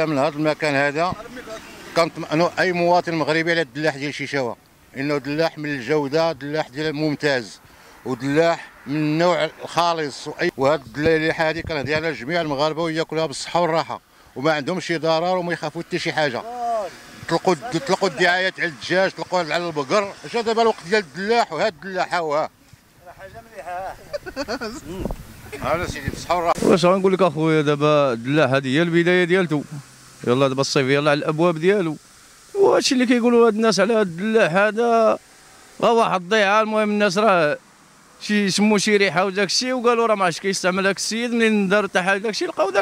انا من هذا المكان هذا كنطمئنوا اي مواطن مغربي على الدلاح ديال شيشاوه، انه دلاح من الجوده، دلاح ديال ممتاز، ودلاح من النوع الخالص. وهاد الدلاحه هذه كنهديها على جميع المغاربه وياكلوها بالصحه والراحه وما عندهمش شي ضرر وما يخافوا حتى شي حاجه. طلقوا الدعايات على الدجاج، طلقوا على البقر، جا دابا الوقت ديال الدلاح وهاد الدلاحه وها حاجه مليحه. هذا سيدي بالصحه والراحه. واش غنقول لك اخويا، دابا الدلاح هذه هي البدايه ديالته، يلا دابا الصيف يلا على الابواب ديالو. وهادشي اللي كيقولوا هاد الناس على هاد الدلاح هذا راه واحد الضيعه. المهم الناس راه شموا شي ريحه وداك الشيء وقالوا راه ما عادش كيستعمل هاك السيد. منين داروا التحاليل داك الشيء لقاو داك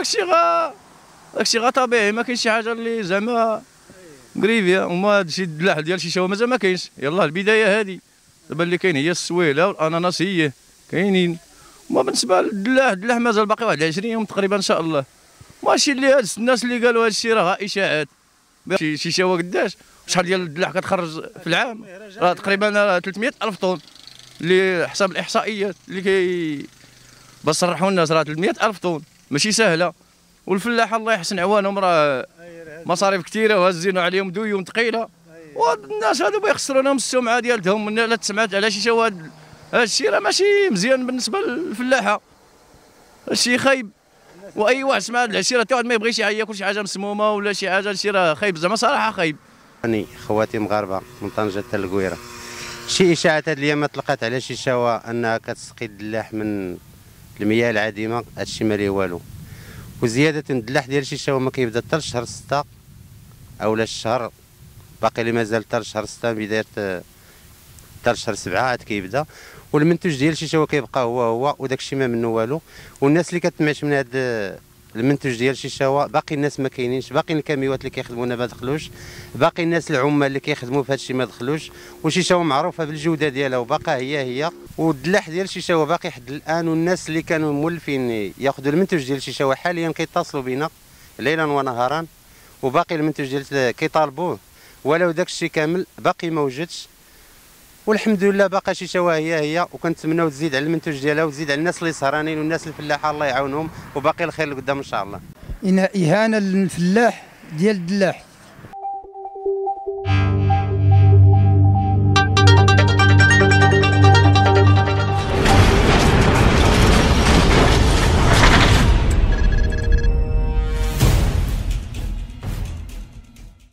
الشيء غا طبيعي، ما كاينش شي حاجه اللي زعما قريبيه. وما هادشي الدلاح ديال شيشاوه مازال ما كاينش، يلا البدايه هذه. دابا اللي كاين هي السويله والاناناس هي كاينين. وما بالنسبه للدلاح مازال باقي واحد 20 يوم تقريبا ان شاء الله. ماشي اللي هاد الناس اللي قالوا هادشي راه اشاعات. شيشاوه قداش شحال ديال الدلاح كتخرج في العام؟ راه تقريبا 300 الف طن اللي حسب الاحصائيات اللي بصرحوا الناس، راه 300 الف طن ماشي سهله. والفلاحه الله يحسن عوانهم راه مصاريف كثيره وهزينوا عليهم ديون ثقيله. والناس هادو بيخسروا لهم السمعه ديالهم. لا تسمعت على شيشاوه هاد الشيء راه ماشي مزيان بالنسبه للفلاحه، الشيء خايب. واي واحد سمع هاد العشيره حتى واحد ما يبغيش ياكل شي حاجه مسمومه ولا شي حاجه، الشيء راه خايب زعما صراحه خايب. راني خواتي مغاربه من طنجه حتى القويره، شي اشاعات هاد الايام طلقات على شيشاوه انها كتسقي الدلاح من المياه العديمه، هادشي ما ليه والو. وزياده الدلاح ديال شيشاوه ما كيبدا حتى لشهر 6 اولا الشهر باقي لي مازال حتى لشهر 6 بدايه حتى لشهر 7 عاد كيبدا. والمنتوج ديال شيشاوه كيبقى هو وداك الشيء ما منه والو. والناس اللي كتمعش من هذا المنتوج ديال شيشاوه باقي الناس ما كاينينش، باقي الكاميوات اللي كيخدمونا ما دخلوش، باقي الناس العمال اللي كيخدموا في هذا الشيء ما دخلوش. وشيشاوه معروفه بالجوده ديالها وباقا هي. والدلاح ديال شيشاوه باقي حد الان. والناس اللي كانوا مولفين ياخذوا المنتوج ديال شيشاوه حاليا كيتصلوا بنا ليلا ونهارا، وباقي المنتوج ديال كيطالبوه ولو داك الشيء كامل باقي ما وجدش. والحمد لله باقا شيشاوه هي. وكنتمناو تزيد على المنتوج ديالها وتزيد على الناس اللي سهرانين والناس الفلاحه الله يعاونهم، وباقي الخير لقدام ان شاء الله. إن إهانة للفلاح ديال الدلاح